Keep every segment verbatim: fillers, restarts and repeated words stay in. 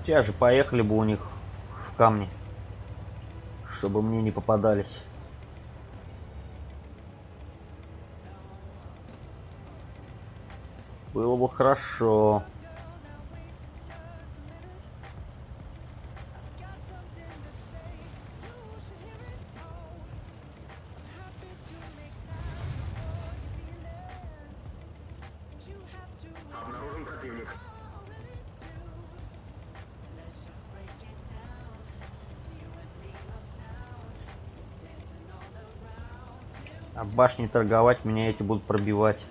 Сейчас же поехали бы у них в камни, чтобы мне не попадались. Было бы хорошо. Обнаружен противник. А башни торговать, меня эти будут пробивать.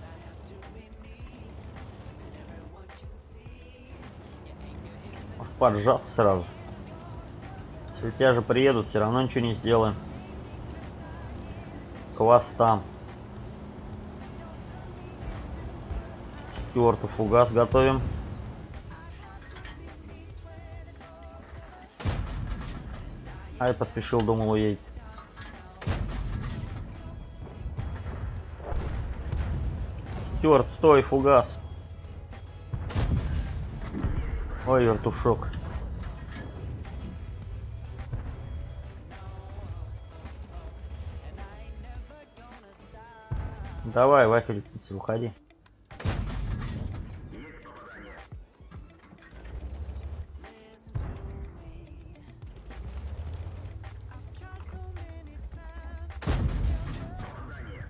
Может поджаться сразу. Если тебя же приедут, все равно ничего не сделаем. Квас там. Четвертый фугас готовим. Ай, поспешил, думал, уедет. Стюарт, стой, фугас. Ой, вертушок. Давай, вафель, выходи. Есть попадание. Попадание.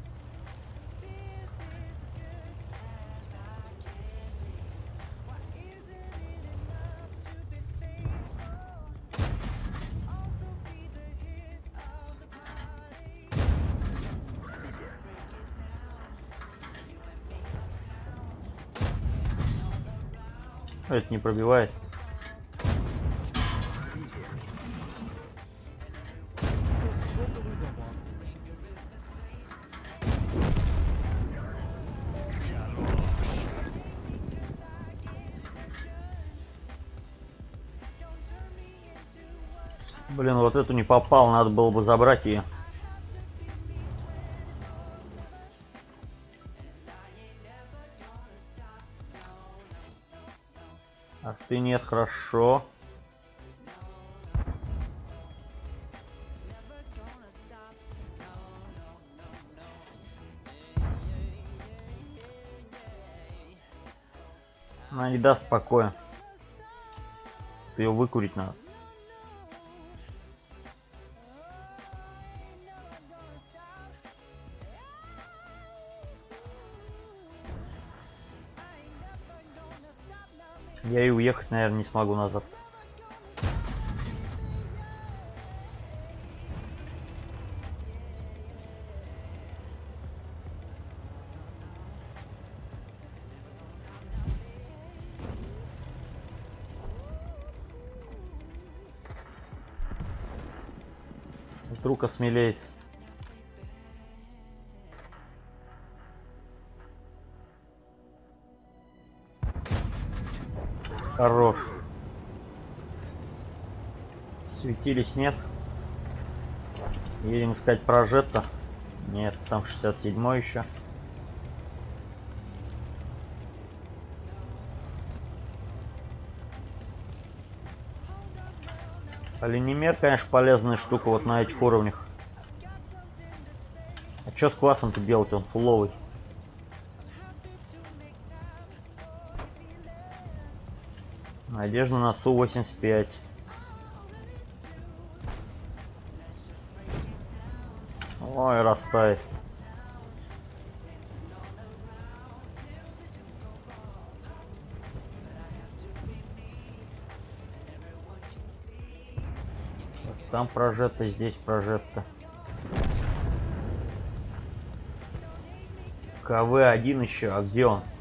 Это не пробивает. Блин, вот эту не попал, надо было бы забрать ее. А ты нет, хорошо. Она не даст покоя. Ее выкурить надо. Я и уехать, наверное, не смогу назад. Вдруг осмелеет. Хорош. Светились, нет. Едем искать прожетто. Нет, там шестьдесят седьмой еще. Оленемер, конечно, полезная штука вот на этих уровнях. А что с квасом-то делать? Он фуловый. Надежда на Су восемьдесят пять. Ой, растает. Там прожетто, здесь прожетто. КВ один еще, а где он?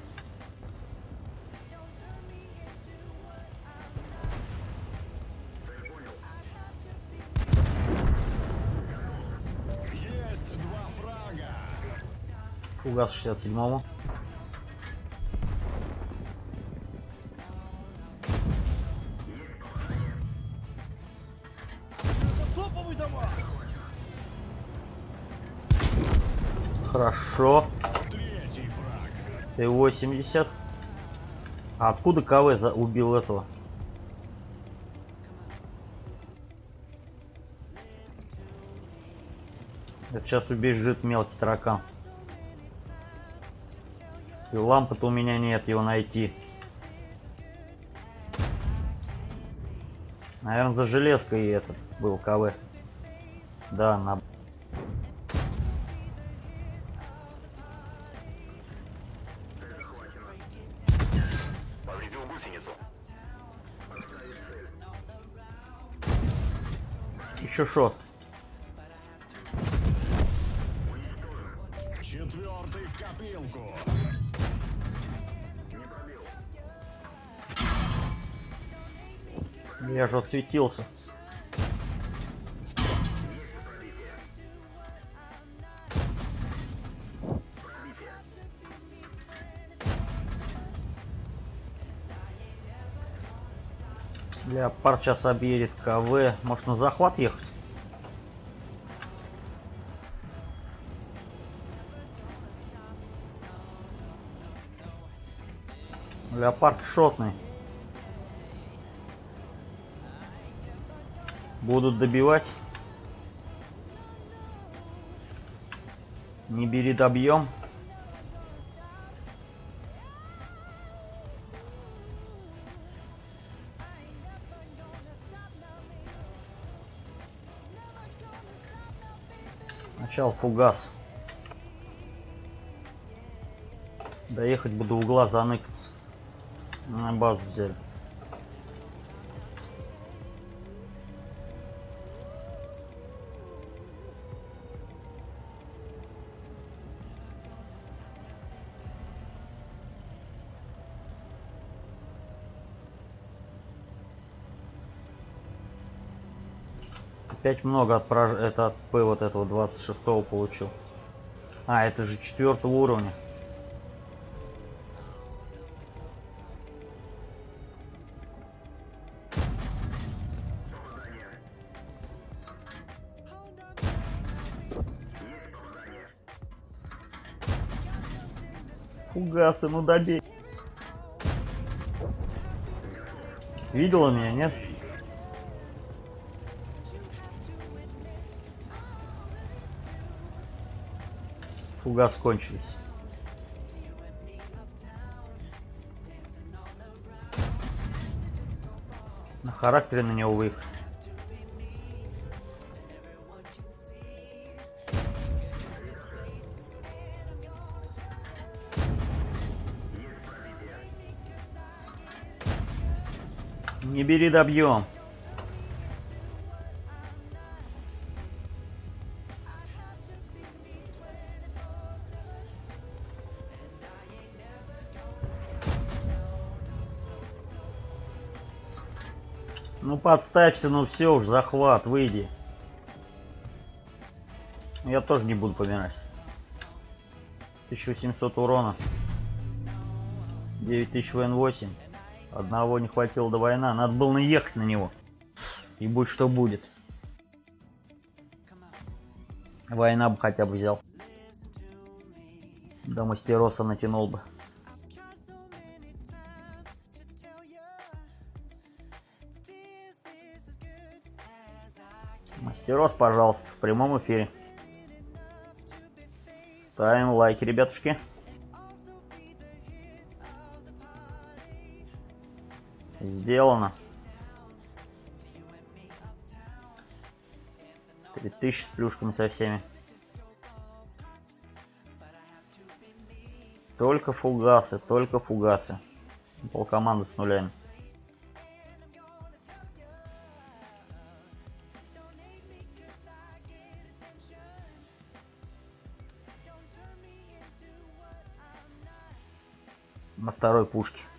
Есть два фрага. Фугас шестьдесят седьмому. Топовый дамаг. Хорошо. Третий фраг. Т восемьдесят. А откуда КВ за убил этого? Это сейчас убежит мелкий таракан. И лампы-то у меня нет, его найти. Наверное, за железкой этот был КВ. Да, на... Повредил гусеницу. Еще шот. Четвертый в копилку. Не пробил. Я же отсветился. Есть пробитие. Пробитие. Леопард сейчас объедет КВ. Может на захват ехать? Леопард шотный. Будут добивать. Не бери, добьем. Сначала фугас. Доехать буду в угла заныкаться. На базу взяли. Опять много от прож... это от П вот этого двадцать шестого получил. А, это же четвертого уровня. Попадание. Есть попадание. Фугасы, ну добей. Видела меня, нет? Фугас кончились. На характере на него выехать. Не бери, добьем. Ну подставься, ну все уж, захват, выйди. Я тоже не буду помирать. тысяча восемьсот урона. девять тысяч вэ эн восемь. Одного не хватило до войны. Надо было наехать на него. И будь что будет. Война бы хотя бы взял. До мастероса натянул бы. Мастерос, пожалуйста, в прямом эфире. Ставим лайки, ребятушки. Сделано. три тысячи с плюшками со всеми. Только фугасы, только фугасы. Полкоманды с нулями. На второй пушке.